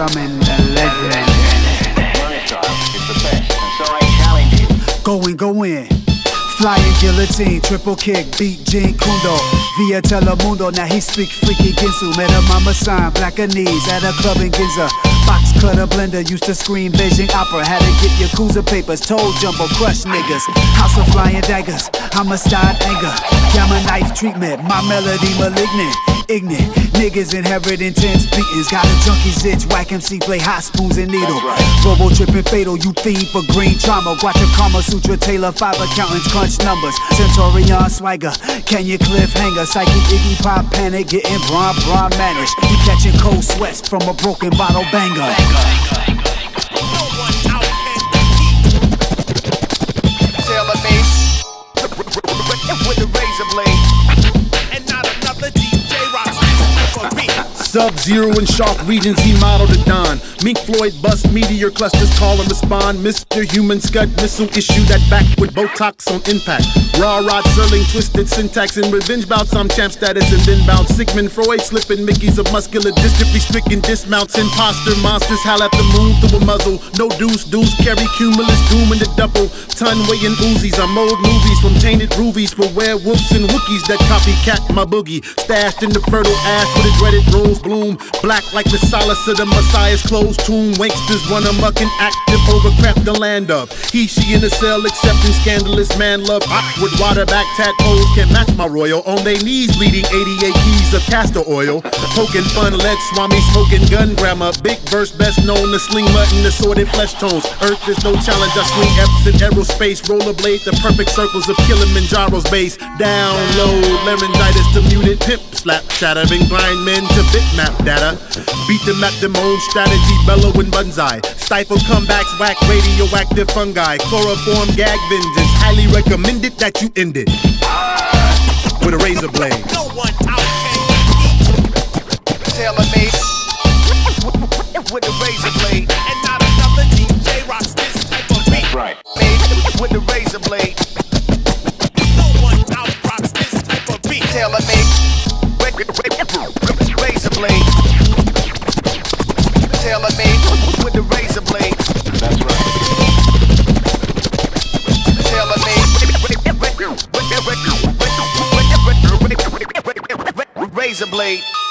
summon the legend. My style is the best, and so I challenge you. Go in. Flying guillotine, triple kick, beat Jean Kundo via Telemundo. Now he speak freaky Ginsu. Met a mama sign, blacker knees at a club in Ginza. Box cutter blender, used to scream Beijing opera. Had to get Yakuza papers, toe jumbo, crush niggas. House of flying daggers, homicide anger. Gamma knife treatment, my melody malignant. Ignorant, niggas inherit intense beatings. Got a junkie's itch, whack MC, play hot spoons and needle. Robo tripping fatal, you fiend for green trauma. Watch a Kama Sutra tailor, 5 accountants crunch numbers. Centurion swagger, Kenya cliffhanger. Psychic Iggy Pop panic, getting bron managed. You catching cold sweats from a broken bottle banger. Taylor Mace with the razor blade, and not another DJ rocks for me. Sub-Zero and Shark regions, he modeled the Don. Mink Floyd bust meteor clusters, call and respond. Mr. Human Scud missile issue that back with Botox on impact. Raw Rod Serling, twisted syntax and revenge bouts. I'm champ status and then bounce. Sigmund Freud slipping Mickeys of muscular dystrophy stricken dismounts. Imposter monsters howl at the moon through a muzzle. No deuce, carry cumulus doom in the duffel. Ton weighing Uzis, I'm old movies from tainted rubies for werewolves and Wookiees that copycat my boogie. Stashed in the fertile ash with a dreaded rose bloom. Black like the solace of the Messiah's closed tomb. Wanksters run amok and active over crap the land of. He, she in the cell accepting scandalous man love. Awkward waterback tadpoles can match my royal. On their knees bleeding 88 keys of castor oil. Poking fun, lead swami smoking gun grammar. Big verse best known to sling mutton assorted flesh tones. Earth is no challenge, I swing F's in aerospace. Rollerblade the perfect circles of Kilimanjaro's base. Download laryngitis to muted pimp slap. Shattering blind men to bitmap data. Beat them at them own strategy, bellow and banzai. Stifle comebacks, whack radioactive fungi. Chloroform gag vengeance, highly recommended that you end it with a razor blade. No one out can Taylor Mace with a razor blade, and not another DJ rocks this type of beat. That's right. Mace with the razor blade. No one out rocks this type of beat. Taylor Mace razor blade. Taylor Mace with the razor blade. That's right. Taylor Mace razor blade.